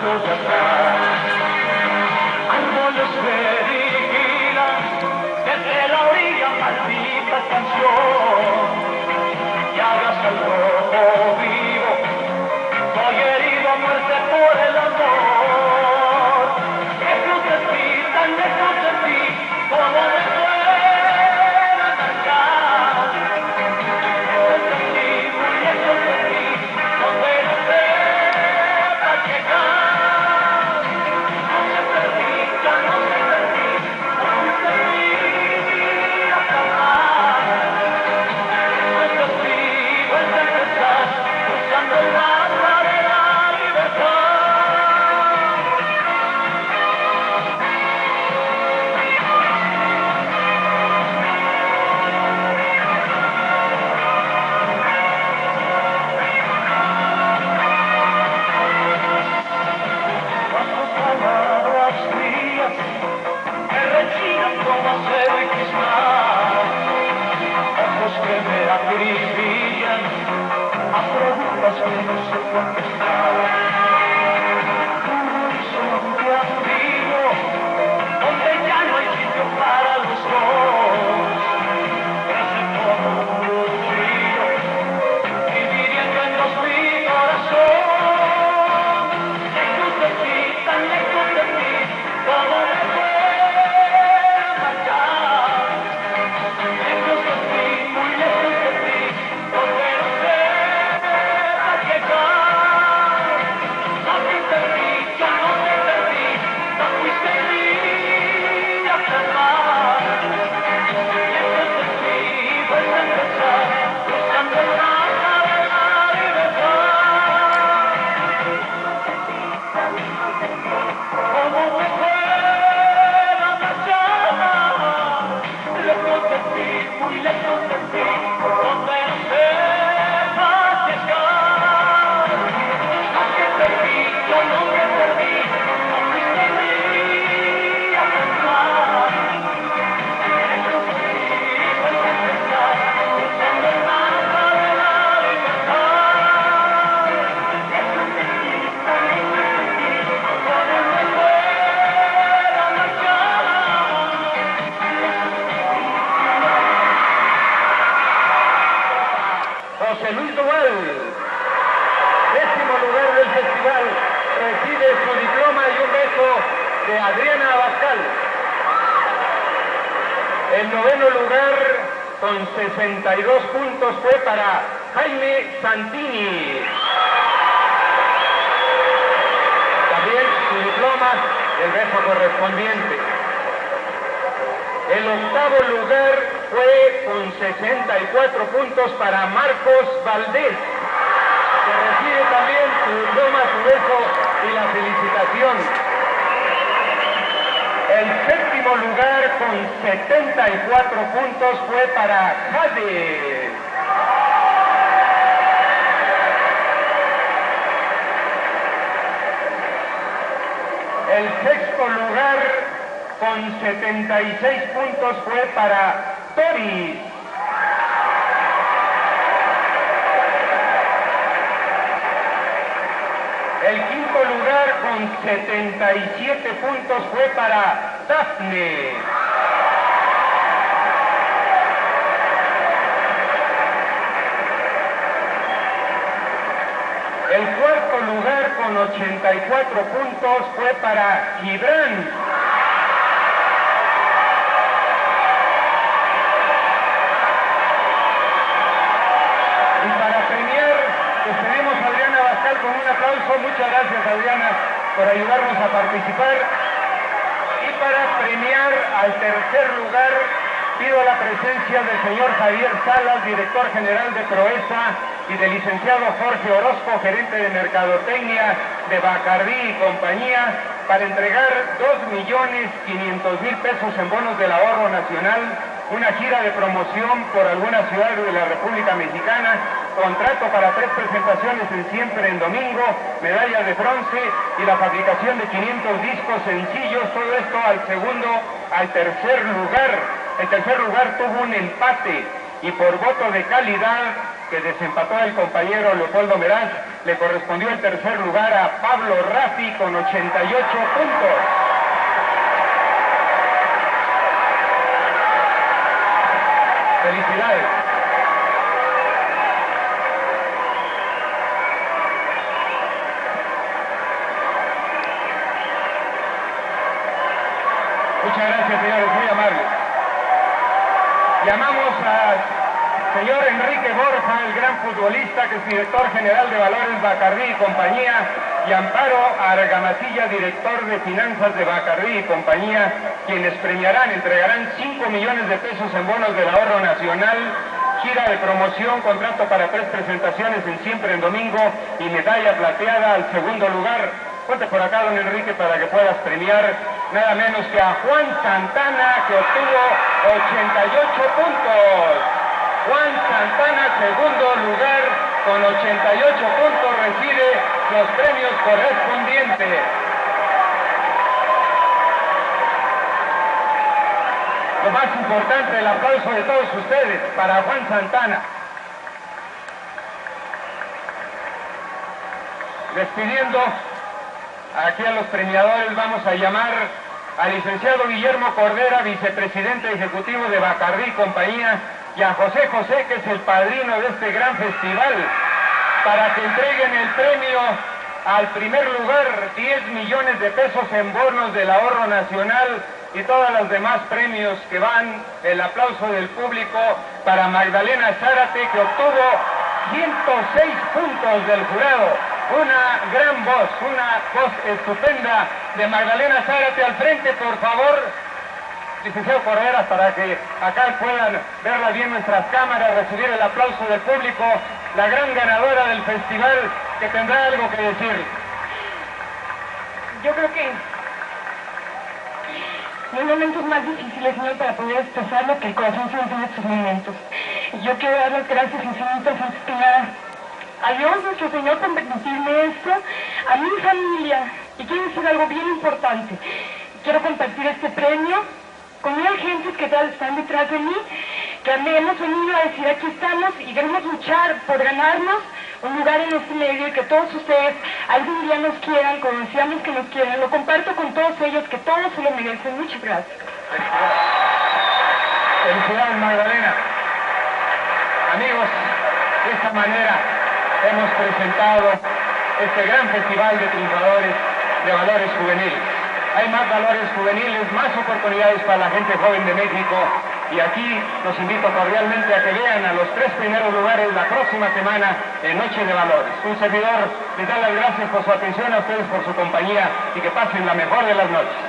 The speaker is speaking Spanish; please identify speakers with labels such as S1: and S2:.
S1: pasos atrás. Árboles me vigilan desde la orilla, maldita canción. Y hagas al rojo vivo, soy herido a muerte por el amor. Lejos de ti, tan lejos de ti, como me pueda marchar. Lejos de ti, muy lejos de ti, donde no sepa llegar. No se perdí, ya no se perdí, no se perdí hasta más. Lejos de ti, vuelve a empezar, cruzando el mapa de la libertad. Bajo palabras frías que rechinan como acero y cristal, ojos que me acribillan a preguntas que no sé contestar. Un horizonte ambiguo donde ya no hay sitio para los dos. Ese como un cuchillo dividiendo en dos mi corazón. Lejos de ti, tan lejos de ti, como me puedo marchar. Lejos de ti, muy lejos de ti, donde no sepa llegar. No te perdí, yo no te perdí, no fuiste mía jamás. Lejos de ti, vuelve a empezar, cruzando el mapa de la libertad. Como me pueda marchar, lejos de ti, muy lejos de ti, donde no sepas llegar. No te perdí, yo no te perdí, no fuiste mía jamás. Lejos de ti, vuelve a empezar, cruzando el mapa de la libertad. Lejos de ti, tan lejos de ti, como me pueda marchar. José Luis Doval, 10º lugar del festival, recibe su diploma y un beso de Adriana Abascal. El 9º lugar, con 62 puntos, fue para Jaime Santini. También su diploma y el beso correspondiente. El 8º lugar fue con 64 puntos para Marcos Valdés, que recibe también su diploma, su beso y la felicitación. El 7º lugar con 74 puntos fue para Jade. El 6º lugar con 76 puntos fue para Doris. El 5º lugar con 77 puntos fue para Dafne. El 4º lugar con 84 puntos fue para Gibran. Y para premiar, les pedimos a Adriana Abascal con un aplauso. Muchas gracias, Adriana, por ayudarnos a participar. Y para premiar al 3er lugar, pido la presencia del señor Javier Salas, director general de Proesa, y del licenciado Jorge Orozco, gerente de Mercadotecnia de Bacardí y compañía, para entregar 2.500.000 pesos en bonos del ahorro nacional, una gira de promoción por algunas ciudades de la República Mexicana, contrato para 3 presentaciones en Siempre en Domingo, medalla de bronce y la fabricación de 500 discos sencillos, todo esto al 3er lugar. El 3er lugar tuvo un empate
S2: y por voto de calidad que desempató el compañero Leopoldo Meraz, le correspondió el tercer lugar a Pablo Rafi con 88 puntos. Felicidades. Muchas gracias, señores, muy amables. Llamamos al señor Enrique Borja, el gran futbolista, que es director general de Valores Bacardí y compañía, y Amparo Argamasilla, director de finanzas de Bacardí y compañía, quienes entregarán 5 millones de pesos en bonos del ahorro nacional, gira de promoción, contrato para 3 presentaciones en Siempre en Domingo y medalla plateada al segundo lugar. Ponte por acá, don Enrique, para que puedas premiar nada menos que a Juan Santana, que obtuvo 88 puntos. Juan Santana, segundo lugar, con 88 puntos, recibe los premios correspondientes. Lo más importante, el aplauso de todos ustedes para Juan Santana. Despidiendo aquí a los premiadores, vamos a llamar al licenciado Guillermo Cordera, vicepresidente ejecutivo de Bacardí y compañía, y a José José, que es el padrino de este gran festival, para que entreguen el premio al primer lugar, 10 millones de pesos en bonos del ahorro nacional y todos los demás premios que van, el aplauso del público para Magdalena Zárate, que obtuvo 106 puntos del jurado. Una gran voz, una voz estupenda de Magdalena Zárate. Al frente, por favor, licenciado Cordera, para que acá puedan verla bien nuestras cámaras, recibir el aplauso del público, la gran ganadora del festival, que tendrá algo que decir.
S3: Yo creo que no hay momentos más difíciles, señor, para poder expresar lo que el corazón siente en estos momentos. Y yo quiero dar las gracias infinitas, antes que nada, a Dios nuestro Señor, por permitirme esto, a mi familia, y quiero decir algo bien importante. Quiero compartir este premio con mil gentes que están detrás de mí, que hemos venido a decir aquí estamos y queremos luchar por ganarnos un lugar en este medio, y que todos ustedes algún día nos quieran, como decíamos que nos quieran. Lo comparto con todos ellos, que todos se lo merecen. Muchas gracias.
S2: Felicidades, Magdalena. Amigos, de esta manera hemos presentado este gran festival de triunfadores de valores juveniles. Hay más valores juveniles, más oportunidades para la gente joven de México, y aquí los invito cordialmente a que vean a los 3 primeros lugares la próxima semana en Noche de Valores. Un servidor les da las gracias por su atención, a ustedes por su compañía, y que pasen la mejor de las noches.